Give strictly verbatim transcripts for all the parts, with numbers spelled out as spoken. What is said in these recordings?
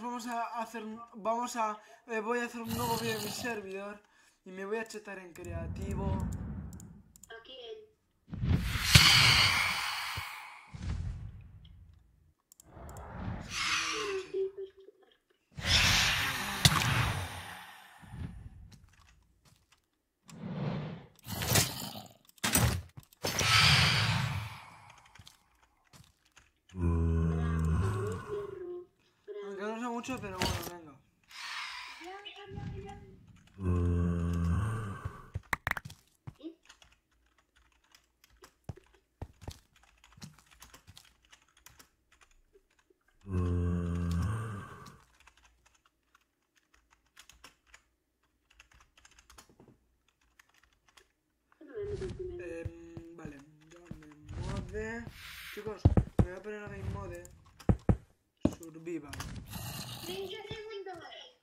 vamos a hacer... Vamos a... Eh, voy a hacer un nuevo vídeo en mi servidor. Y me voy a chetar en creativo. ¿A quién? Aunque no sé mucho, pero bueno, venga. Eh, vale, game mode. Chicos, me voy a poner a game mode. Survival. treinta segundos.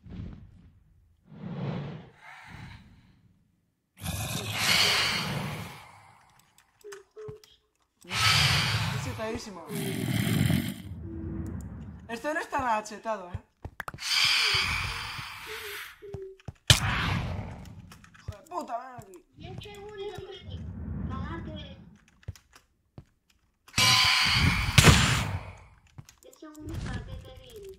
Es chetadísimo. Esto no está nada chetado, eh. Joder, puta, ven aquí. diez segundos. Cagate. diez segundos para que te viene.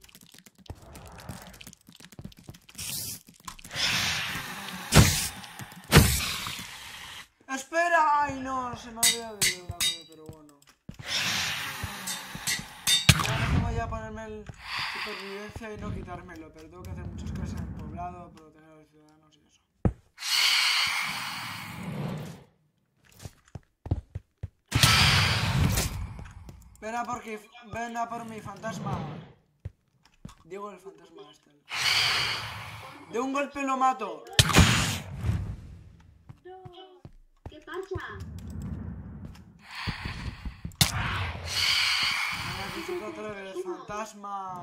¡Espera! ¡Ay, no! Se me ha olvidado de una cosa, pero bueno. Ahora voy a ponerme el supervivencia y no quitármelo, pero tengo que hacer muchas cosas en el poblado, proteger a los ciudadanos y eso. Ven a por, que, ven a por mi fantasma. Digo el fantasma este. De un golpe lo mato. ¿Qué pasa? Me has dicho que otra vez, fantasma.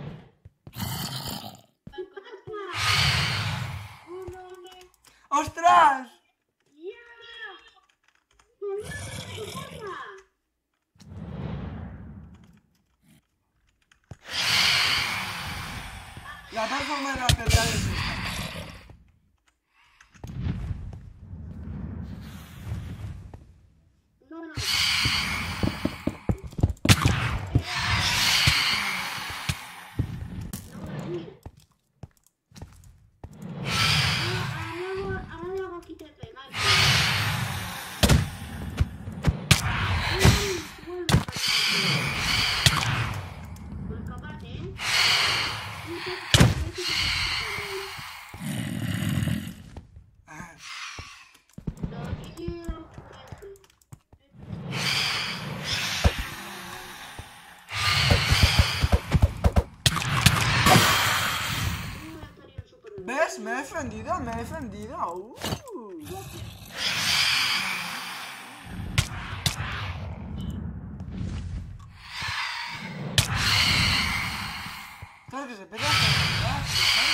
¿Qué pasa? Uno, ¡Ostras! ¡ya! ¿Qué pasa? La tal forma de la pelear es esta. No, no. ¿Ves? Me he defendido, me he defendido. Uh. Claro que se pega a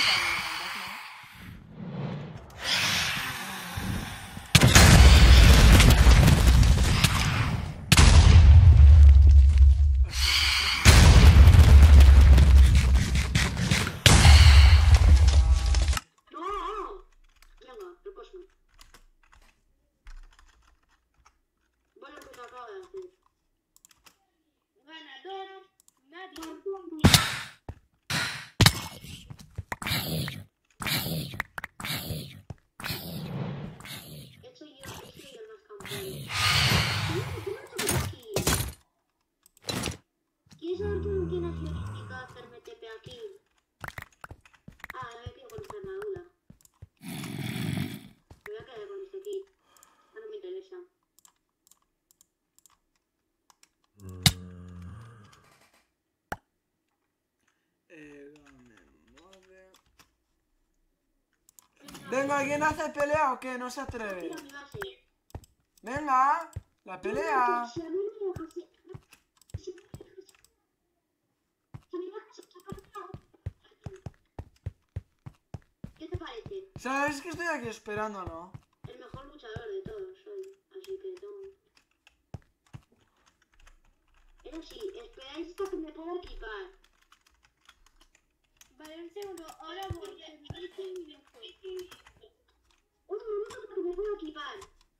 ¿Quieres saber tú quién ha significado hacerme T P aquí? Ah, me quedo con esta armadura. Me voy a quedar con este kit. Ah, no me interesa. Eh, Venga, ¿quién hace pelea o qué? No se atreve. Mira mi base. Venga, la pelea. Si a mí me dejas... ¿Qué te parece? ¿Sabes que estoy aquí esperando, no? El mejor luchador de todos soy, así que toma. Eso sí, esperáis hasta que me pueda equipar. segundo, ahora voy. Un minuto porque me puedo equipar.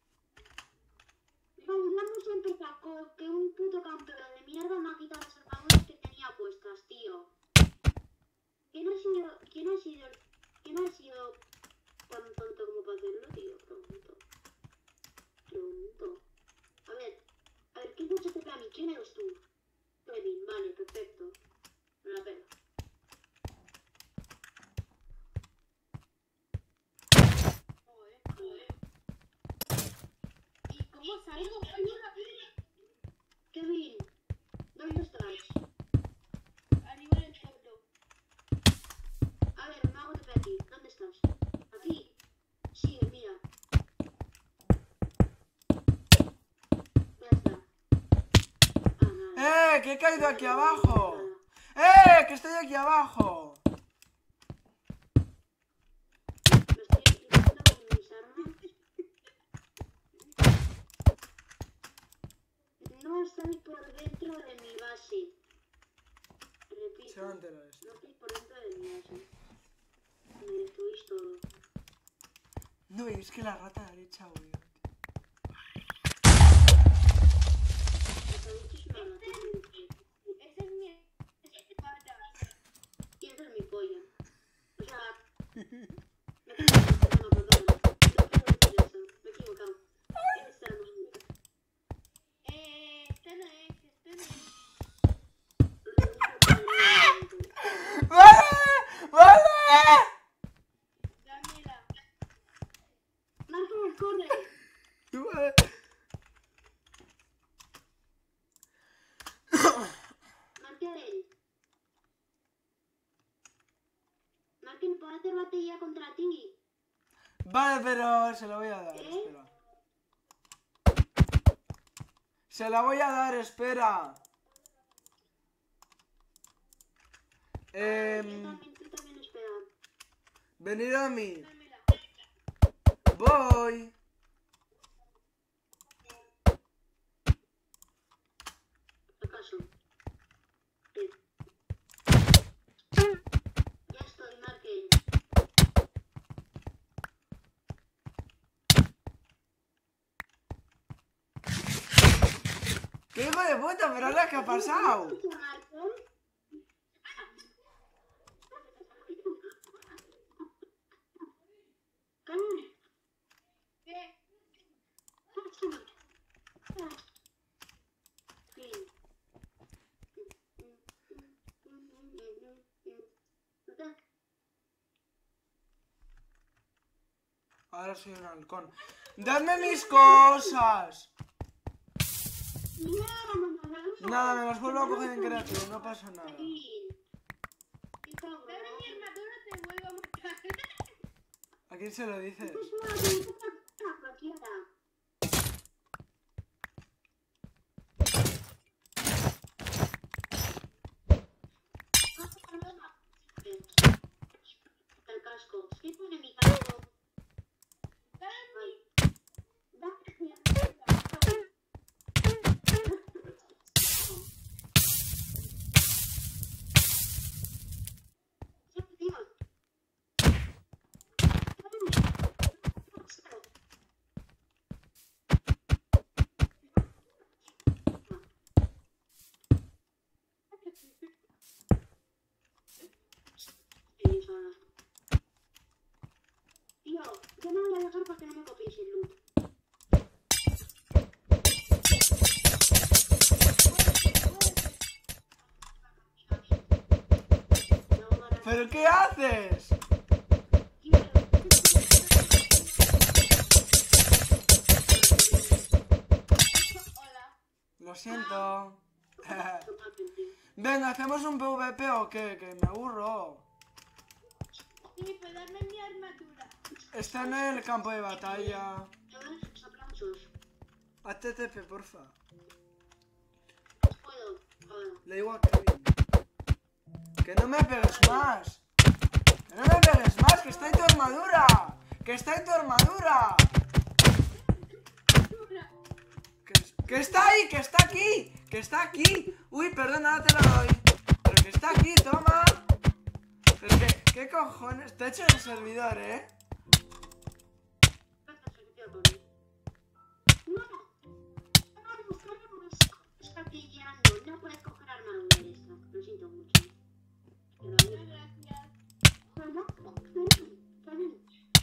No, vamos a empezar con que un puto campeón de mierda me ha quitado las armaduras que tenía puestas, tío. ¿Quién ha sido, quién ha sido, quién ha sido tan tonto como para hacerlo, tío? Pregunto. Pregunto. A ver, a ver, ¿quién se te pega a mí? ¿Quién eres tú? Kevin, vale, perfecto. Me la pega. Joder, joder. ¿Y cómo salgo? Kevin, ¿dónde estás? Arriba en el puerto. A ver, me hago de aquí. ¿Dónde estás? ¿Aquí? Sí, mira. Ya está. Ah, nada. ¡Eh! ¡Que he caído aquí abajo! ¡Eh! ¡Que estoy aquí abajo! Me estoy equipando con mis armas. No estoy por dentro de mi base. Repito. Se va a enterar esto. No estoy por dentro de mi base. Me destruís todo. No, es que la rata derecha, güey. Esa bicha es una rata. Esa es mi pata. Y esa es mi polla. O sea... Me he equivocado, perdón. No quiero decir eso. Me he equivocado. Esta es la mía. Eh... Esta no es, esta no es. ¡Vale! ¡Vale! Dámela. Marco, corre. ¡Vale! Markel. Markel, ¿puedo hacer batalla contra ti? Vale, pero se la voy a dar, ¿Eh? espera. Se la voy a dar, espera. Yo Eh, también, tú también espera. venid a mí. Dámela. Voy. ¿Acaso? Sí. Ya estoy, Markel. ¡Qué hijo de puta! ¿Pero ahora qué ha pasado? Markel. ¿Qué? Fin. Ahora soy un halcón. ¡Dadme mis cosas! Nada, me las vuelvo a coger en creativo, no pasa nada. Dame mi armadura, te vuelvo a matar. ¿A quién se lo dices? El casco. ¿Qué pone mi casco? Ay. Tío, yo no voy a dejar para que no me copies el loot. ¿Pero qué haces? Lo siento. Venga, ¿hacemos un PvP o qué? Que me aburro. Sí, pero dame mi armadura. Está en el campo de batalla. Chavales, aplausos. H T T P, porfa. Puedo, ahora. Le digo a Kevin. Que no me pegues más. Que no me pegues más, que está en tu armadura. Que está en tu armadura. Que, que está ahí, que está aquí. Que está aquí. Uy, perdona, te lo doy. Pero que está aquí, toma. Pero que... ¿Qué cojones? Te he hecho el servidor, ¿eh? No, no, está brillando. No puedes coger armadura de esta. Lo siento mucho. Pero a mí... Gracias. No, está bien.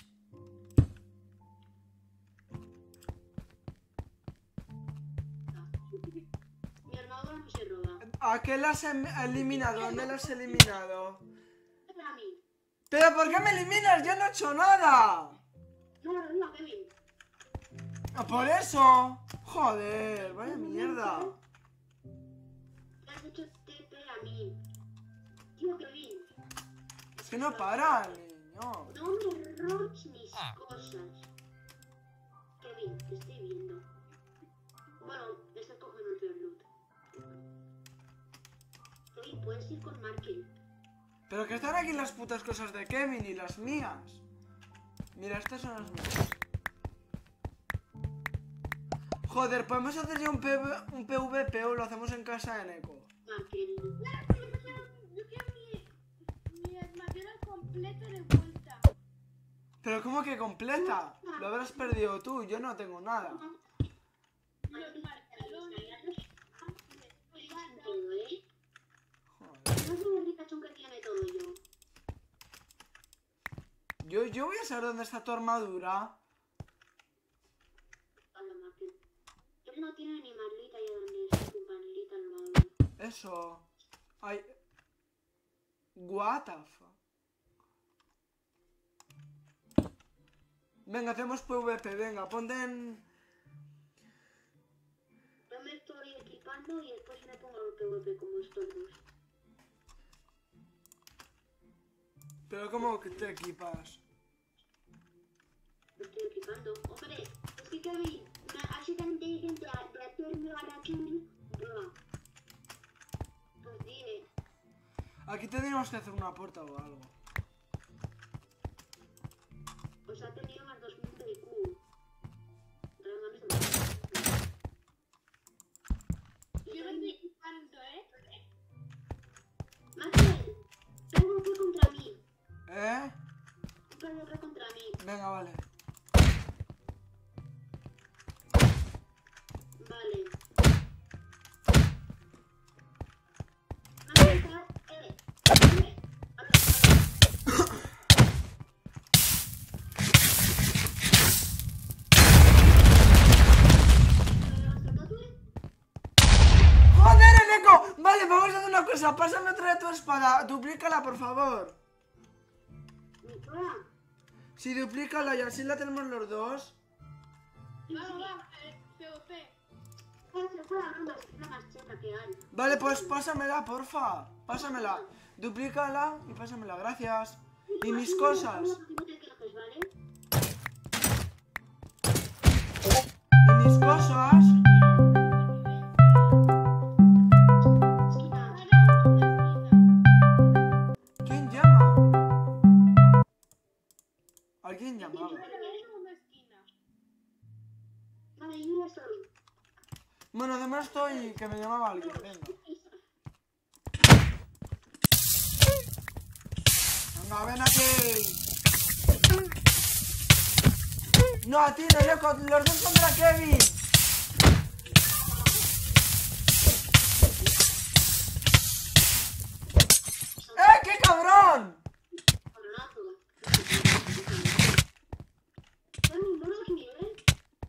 Mi armadura no se roba. ¿A qué la has em- eliminado? ¿Dónde la has eliminado? Para mí. ¿Pero por qué me eliminas? ¡Yo no he hecho nada! No, no, no, Kevin. Ah, ¡por eso! Joder, vaya mierda. Le has hecho T P a mí. Tío, Kevin. Es que no para, niño. No me robes mis cosas. Kevin, te estoy viendo. Bueno, estás cogiendo el peor loot. Kevin, puedes ir con Marky. Pero que están aquí las putas cosas de Kevin y las mías. Mira, estas son las mías. Joder, podemos hacer ya un, P V un P V P o lo hacemos en casa de Neko. Marky. Yo quiero mi, mi armadura completa de vuelta. Pero ¿cómo que completa? Lo habrás perdido tú, yo no tengo nada. Los pantalones. Todo, ¿eh? Joder. No soy el ricachón que tiene todo yo. Yo, yo voy a saber dónde está tu armadura. Hola, Marky. Él no tiene ni Marlita y donde es tu Marlita armadura. Eso. Ay. What the fuck. Venga, hacemos P V P, venga, ponte en... Yo me estoy equipando y después me pongo el P V P como estos dos. Pero ¿cómo que te equipas? Me estoy equipando. Hombre, es que Kevin, me ha sido tan inteligente de hacerme a Kevin. Bro. Pues dile. Aquí tendríamos que hacer una puerta o algo. Pues ha tenido más dos mil de I Q. Pero no me está. Yo lo estoy equipando, ¿eh? Maxwell, tengo un P contra mí. ¿Eh? Un P V P contra mí. Venga, vale. Vale. Maxwell, eh. eh. Habla, habla. ¡Joder, Eneco! Vale, vamos a hacer una cosa. Pásame otra de tu espada. Duplícala, por favor. Mi cola. Sí, duplícala y así la tenemos los dos. Vamos, vamos, eh, P V P. Esa fue la ronda, es la más cheta que hay. Vale, pues pásamela, porfa. Pásamela. Duplícala y pásamela, gracias. Y mis cosas. No te quejes, ¿vale? Y mis cosas. Esquina. ¿Quién llama? Alguien llamaba. Una esquina. Vale, yo ya estoy. Bueno, además estoy que me llamaba alguien, venga. Venga, ven aquí. No, a ti, no, yo con los dos contra Kevin. ¡Eh, qué cabrón! Cabronazo. No, ninguno es nivel.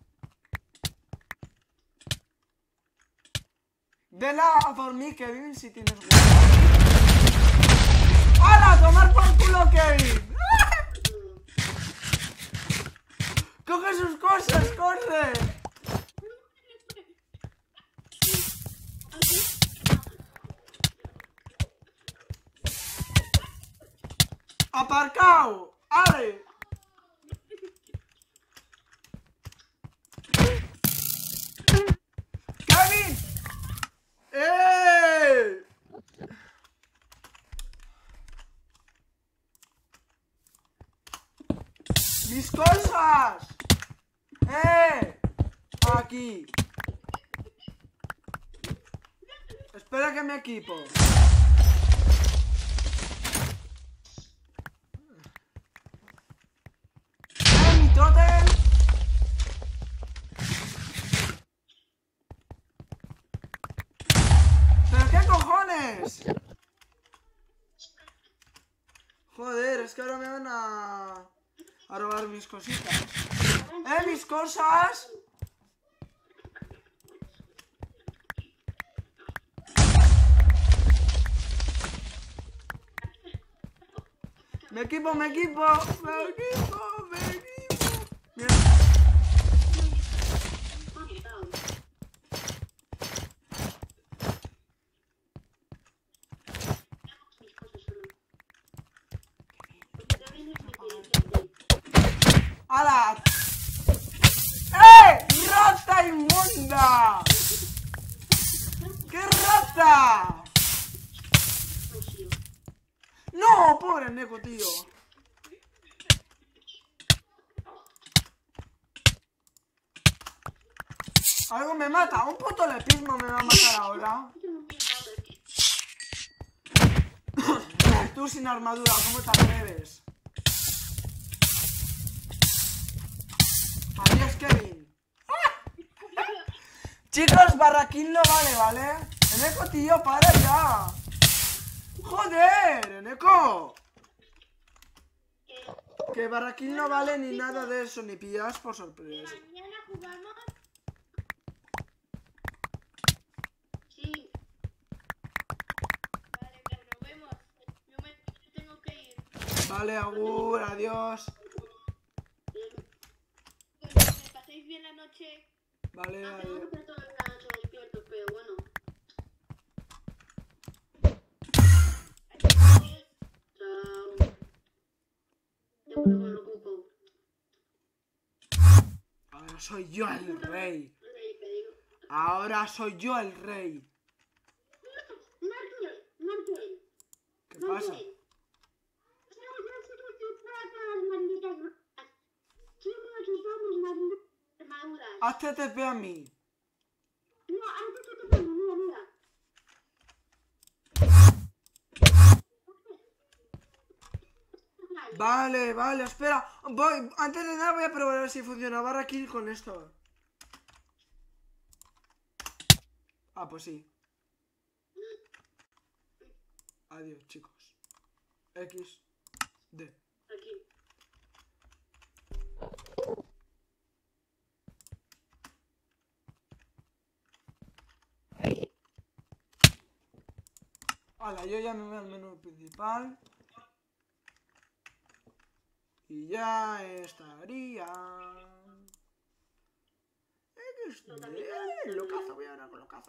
Vela a por mí, Kevin, si tienes huevo. ¡Hala, a tomar por culo, Kevin! ¡Coge sus cosas, corre! ¡Aparcao! ¡Ale! ¡Kevin! ¡Eh! ¡Mis cosas! ¡Eh! Aquí. Espera que me equipo. Joder, es que ahora me van a... a robar mis cositas. ¡Eh, mis cosas! Me equipo, me equipo, me equipo, me equipo. Mira. ¡Hala! ¡Eh! ¡Rata inmunda! ¡Qué rata! ¡No! ¡Pobre Neko, tío! Algo me mata. Un puto lepismo me va a matar ahora. Tú sin armadura, ¿cómo te atreves? Adiós, Kevin. Chicos, Barraquín no vale, ¿vale? Eneco, tío, para ya. Joder, Eneco. Que Barraquín no vale ni nada de eso, ni pillas por sorpresa. Mañana jugamos. Sí. Vale, pues nos vemos. Yo me yo tengo que ir. Vale, agur, adiós. Pues que paséis bien la noche. Vale, Tengo adiós. que estar toda la noche despierto, pero bueno. Adiós. Chao. Te vuelvo con lo cuco. Ahora soy yo el rey. Rey, te digo. Ahora soy yo el rey. Martín, Martín. ¿Qué pasa? Hazte T P a mí. No, antes que te pongo, mira, mira. Vale, vale, espera. Voy, antes de nada voy a probar a ver si funciona Barraquín con esto. Ah, pues sí. Adiós, chicos. X, D. Aquí. Hala, yo ya me voy al menú principal. Y ya estaría. X D. Lo cazo, voy ahora con lo cazo.